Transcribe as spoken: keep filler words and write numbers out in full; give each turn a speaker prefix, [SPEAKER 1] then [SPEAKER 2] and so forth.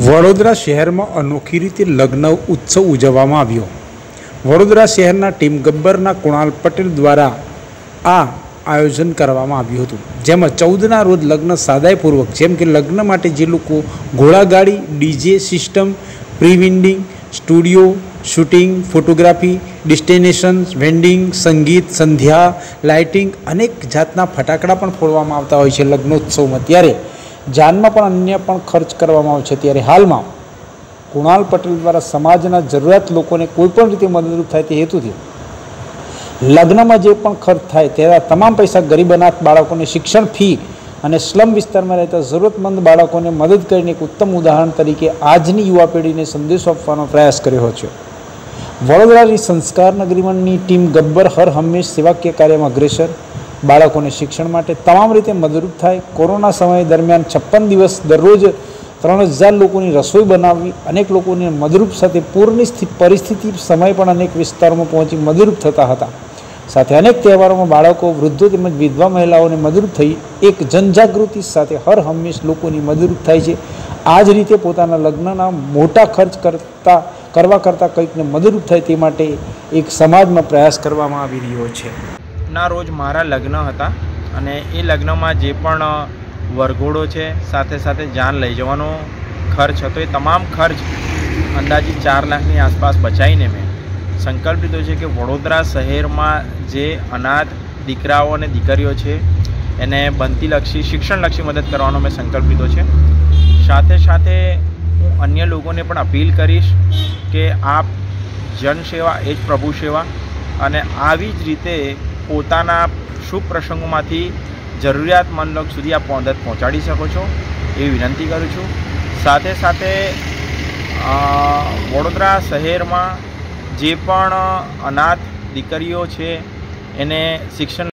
[SPEAKER 1] વડોદરા શહેરમાં અનોખી રીતે લગ્ન ઉત્સવ ઉજવવામાં આવ્યો। વડોદરા શહેરના ટીમ ગબ્બરના કુણાલ પટેલ દ્વારા આ આયોજન કરવામાં આવ્યું હતું, જેમાં ચૌદના રોજ લગ્ન સાદાઈપૂર્વક, જેમ કે લગ્ન માટે જે લોકો ઘોડાગાડી, DJ system, pre wedding, studio shooting, photography, destinations, wedding, sangeet, સંધ્યા, લાઇટિંગ, અનેક જાતના ફટાકડા પણ ફોડવામાં આવતા હોય છે લગ્નોત્સવમાં। ત્યારે જાનમાં પણ અન્ય પણ ખર્ચ કરવામાં આવે છે। ત્યારે હાલમાં કુણાલ પટેલ દ્વારા સમાજના જરૂરિયાત લોકોને કોઈપણ રીતે મદદરૂપ થાય તે હેતુથી લગ્નમાં જે પણ ખર્ચ થાય તેના તમામ પૈસા ગરીબ અનાથ બાળકોને શિક્ષણ ફી અને સ્લમ વિસ્તારમાં રહેતા જરૂરતમંદ બાળકોને મદદ કરીને એક ઉત્તમ ઉદાહરણ તરીકે આજની યુવા પેઢીને સંદેશો આપવાનો પ્રયાસ કર્યો છે। વડોદરાની સંસ્કાર નગરીમાંની ટીમ ગબ્બર હર હંમેશ સેવાકીય કાર્યમાં અગ્રેસર, બાળકોને શિક્ષણ માટે તમામ રીતે મદદરૂપ થાય। કોરોના સમય દરમિયાન છપ્પન દિવસ દરરોજ ત્રણ હજાર લોકોની રસોઈ બનાવવી, અનેક લોકોને મદદરૂપ સાથે પૂરની પરિસ્થિતિ સમય પણ અનેક વિસ્તારોમાં પહોંચી મદદરૂપ થતા હતા। સાથે અનેક તહેવારોમાં બાળકો, વૃદ્ધો તેમજ વિધવા મહિલાઓને મદદરૂપ થઈ એક જનજાગૃતિ સાથે હર હંમેશ લોકોની મદદરૂપ થાય છે। આ જ રીતે પોતાના લગ્નના મોટા ખર્ચ કરતા કરવા કરતાં કંઈકને મદદરૂપ થાય તે માટે એક સમાજમાં પ્રયાસ કરવામાં આવી રહ્યો છે।
[SPEAKER 2] ના રોજ મારા લગ્ન હતા અને એ લગ્નમાં જે પણ વરઘોડો છે, સાથે સાથે જાન લઈ જવાનો ખર્ચ હતો, એ તમામ ખર્ચ અંદાજિત ચાર લાખની આસપાસ બચાવીને મેં સંકલ્પ લીધો છે કે વડોદરા શહેરમાં જે અનાથ દીકરાઓ અને દીકરીઓ છે એને બનતીલક્ષી શિક્ષણલક્ષી મદદ કરવાનો મેં સંકલ્પ લીધો છે। સાથે સાથે હું અન્ય લોકોને પણ અપીલ કરીશ કે આપ જનસેવા એ જ પ્રભુ સેવા, અને આવી જ રીતે પોતાના શુભ પ્રસંગોમાંથી જરૂરિયાતમંદ લોકો સુધી આપ મદદ પહોંચાડી શકો છો એવી વિનંતી કરું છું। સાથે સાથે વડોદરા શહેરમાં જે પણ અનાથ દીકરીઓ છે એને શિક્ષણ